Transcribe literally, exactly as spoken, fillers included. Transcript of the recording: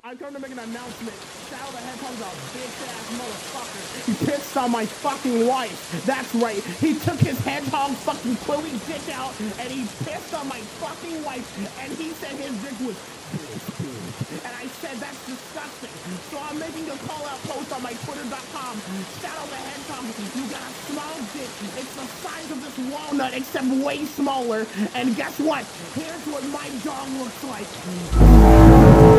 I come to make an announcement. Shadow the Hedgehog's a bitch-ass motherfucker. He pissed on my fucking wife. That's right. He took his hedgehog fucking quilly dick out and he pissed on my fucking wife and he said his dick was and I said that's disgusting. So I'm making a call-out post on my twitter dot com. Shadow the Hedgehog, you got a small dick. It's the size of this walnut except way smaller. And guess what? Here's what my dog looks like.